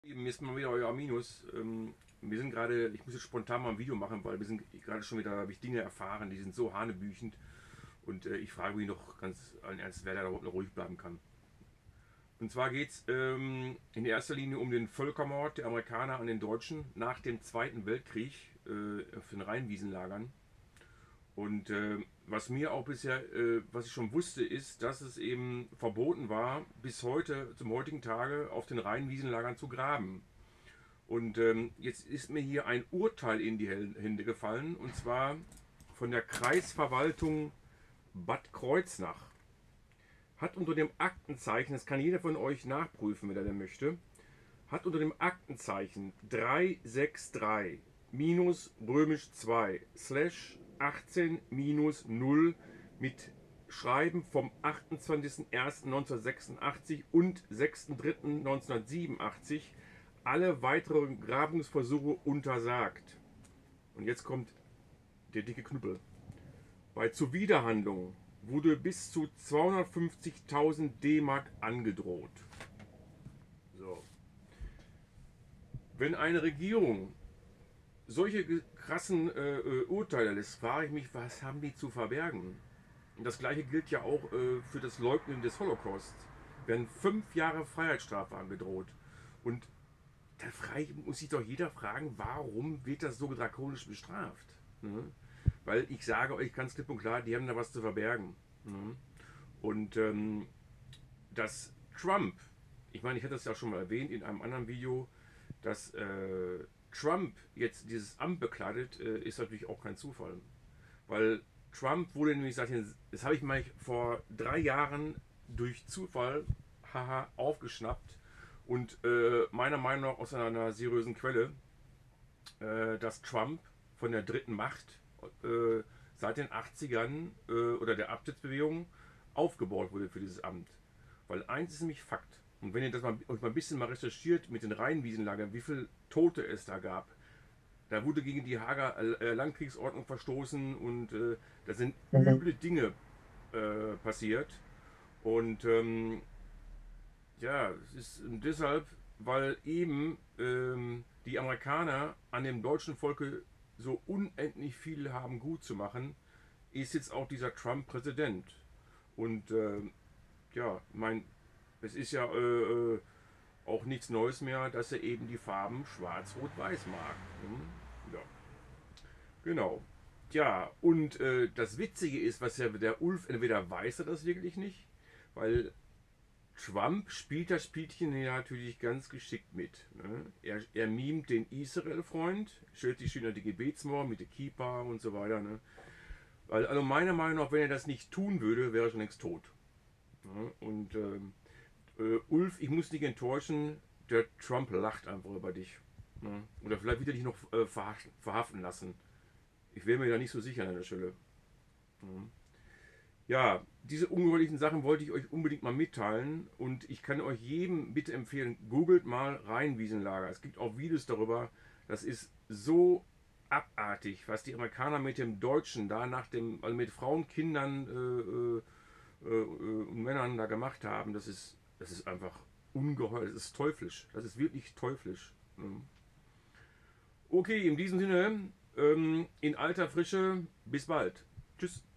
Mir ist mal wieder euer Minus. Wir sind gerade, ich muss jetzt spontan mal ein Video machen, weil wir sind gerade schon wieder, habe ich Dinge erfahren, die sind so hanebüchend. Und ich frage mich noch ganz allen Ernst, wer da überhaupt noch ruhig bleiben kann. Und zwar geht es in erster Linie um den Völkermord der Amerikaner an den Deutschen nach dem Zweiten Weltkrieg auf den Rheinwiesenlagern. Und was mir auch bisher, was ich schon wusste, ist, dass es eben verboten war, bis heute, zum heutigen Tage, auf den Rheinwiesenlagern zu graben. Und jetzt ist mir hier ein Urteil in die Hände gefallen, und zwar von der Kreisverwaltung Bad Kreuznach. Hat unter dem Aktenzeichen, das kann jeder von euch nachprüfen, wenn er denn möchte, hat unter dem Aktenzeichen 363 minus römisch 2 slash 18 minus 0 mit Schreiben vom 28.01.1986 und 6.03.1987 alle weiteren Grabungsversuche untersagt. Und jetzt kommt der dicke Knüppel. Bei Zuwiderhandlung wurde bis zu 250.000 D-Mark angedroht. So. Wenn eine Regierung solche krassen Urteile lässt, frage ich mich, was haben die zu verbergen? Und das gleiche gilt ja auch für das Leugnen des Holocaust. Werden 5 Jahre Freiheitsstrafe angedroht. Und da muss sich doch jeder fragen, warum wird das so drakonisch bestraft? Ne? Weil ich sage euch ganz klipp und klar, die haben da was zu verbergen. Ne? Und dass Trump, ich meine, ich hatte das ja schon mal erwähnt in einem anderen Video, dass Trump jetzt dieses Amt bekleidet, ist natürlich auch kein Zufall. Weil Trump wurde nämlich, das habe ich mal vor 3 Jahren durch Zufall aufgeschnappt und meiner Meinung nach aus einer seriösen Quelle, dass Trump von der dritten Macht seit den 80ern oder der Abtrittsbewegung aufgebaut wurde für dieses Amt. Weil eins ist nämlich Fakt. Und wenn ihr das euch mal ein bisschen mal recherchiert mit den Rheinwiesenlagern, wie viele Tote es da gab, da wurde gegen die Haager Landkriegsordnung verstoßen und da sind üble Dinge passiert. Und ja, es ist deshalb, weil eben die Amerikaner an dem deutschen Volke so unendlich viel haben gut zu machen, ist jetzt auch dieser Trump Präsident. Und ja, es ist ja auch nichts Neues mehr, dass er eben die Farben schwarz-rot-weiß mag. Ja, genau. Ja, und das Witzige ist, was ja der Ulf, entweder weiß er das wirklich nicht, weil Trump spielt das Spielchen ja natürlich ganz geschickt mit. Ne? Er mimt den Israel-Freund, stellt sich schön an die Gebetsmauer mit der Kippa und so weiter. Ne? Weil, also meiner Meinung nach, wenn er das nicht tun würde, wäre er schon längst tot. Ne? Und Ulf, ich muss dich enttäuschen, der Trump lacht einfach über dich. Ne? Oder vielleicht wird er dich noch verhaften lassen. Ich wäre mir da nicht so sicher an der Stelle. Ne? Ja, diese ungeheuerlichen Sachen wollte ich euch unbedingt mal mitteilen, und ich kann euch jedem bitte empfehlen, googelt mal Rheinwiesenlager. Es gibt auch Videos darüber. Das ist so abartig, was die Amerikaner mit dem Deutschen da also mit Frauen, Kindern und Männern da gemacht haben. Das ist einfach ungeheuer, das ist teuflisch. Das ist wirklich teuflisch. Ne? Okay, in diesem Sinne, in alter Frische, bis bald. Tschüss.